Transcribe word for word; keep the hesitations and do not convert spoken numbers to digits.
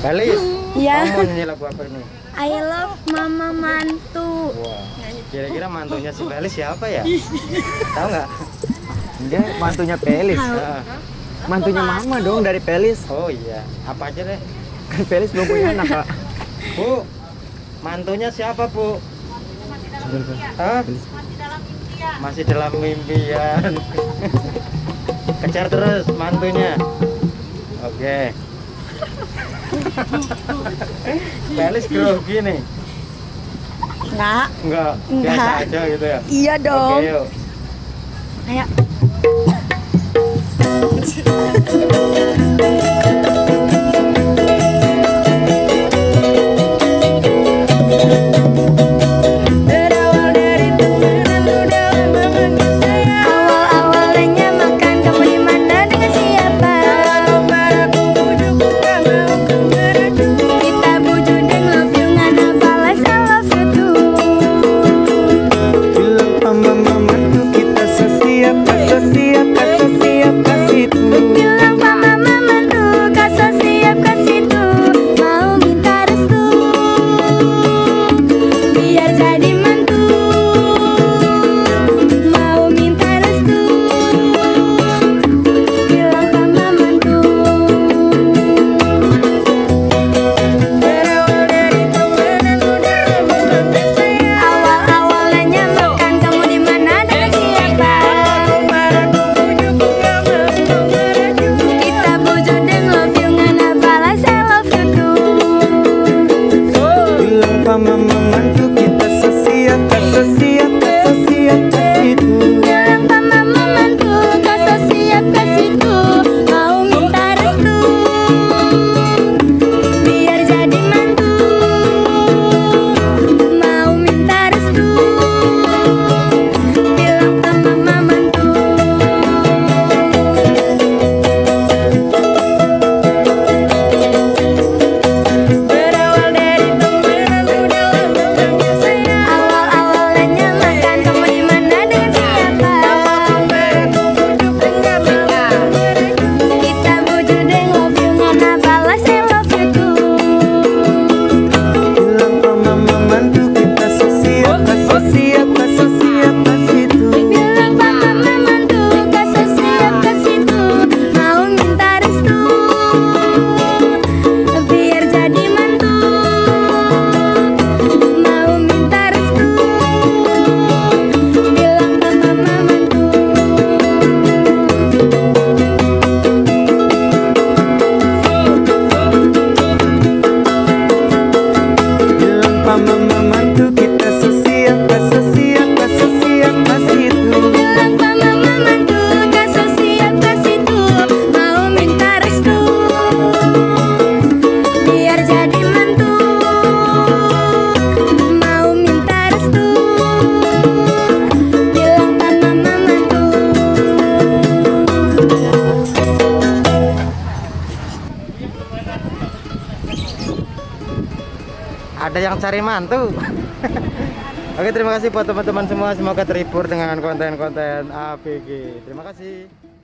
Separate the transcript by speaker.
Speaker 1: Felis,
Speaker 2: Iya.
Speaker 1: kamu mau nyanyi lagu apa ini?
Speaker 2: I love Mama Mantu.
Speaker 1: Wah, kira-kira mantunya si Felis siapa ya? Tahu nggak?
Speaker 3: Dia mantunya Felis.
Speaker 1: Ah.
Speaker 3: Mantunya Mama dong dari Felis.
Speaker 1: Oh iya, apa aja deh.
Speaker 3: Kan Felis belum punya anak, Kak.
Speaker 1: Bu, mantunya siapa, Bu? Hah? Masih dalam impian. Kejar terus mantunya. Oke. Felis grogi nih.
Speaker 2: Enggak.
Speaker 1: Enggak,
Speaker 2: Enggak.
Speaker 1: biasa aja gitu ya.
Speaker 2: Iya dong.
Speaker 1: Oke, yuk.
Speaker 2: Ayo. Berawal dari temenan udah lama manggil saya. Awal-awalnya makan kamu di mana dengan siapa? Kalau aku bujukku gak mau kemana. Kita bujudeng love you ngana balas I love you too.
Speaker 3: Bilang sama Mama tuh kita sesiap, sesiap, sesiap kasih tuh.
Speaker 2: Bilang sama mama tuh kasih siap kasih tuh. Mau minta restu biar jadi mantu. Mau minta restu bilang sama mantu. Berawal dari temenan udah lama manggil saya. Awal-awalnya makan kamu di mana dengan siapa? Kita bujudeng love you ngana balas I love you too.
Speaker 3: Bilang sama Mama tuh kita sesiap, sesiap, sesiap kasih tuh.
Speaker 2: Bilang sama mama tuh kasih siap kasih tuh. Mau minta restu biar jadi mantu. Mau minta restu bilang sama mama tuh. Berawal dari temenan udah lama manggil saya. Awal-awalnya makan kamu di mana dengan siapa? Kita bujudeng love you ngana balas I love you too.
Speaker 3: Bilang sama Mama tuh kita sesiap, sesiap, sesiap kasih tuh.
Speaker 2: Bilang sama mama tuh kasih siap kasih tuh. Mau minta restu biar jadi mantu. Mau minta restu bilang sama mama tuh.
Speaker 3: Bilang sama Mama tuh kita sesiap, sesiap, sesiap kasih tuh.
Speaker 2: Bilang sama mama tuh kasih siap kasih tuh. Mau minta restu biar jadi mantu. Mau minta restu bilang sama mama tuh.
Speaker 1: Ada yang cari mantu. Oke, terima kasih buat teman-teman semua. Semoga terhibur dengan konten-konten A B G. Terima kasih.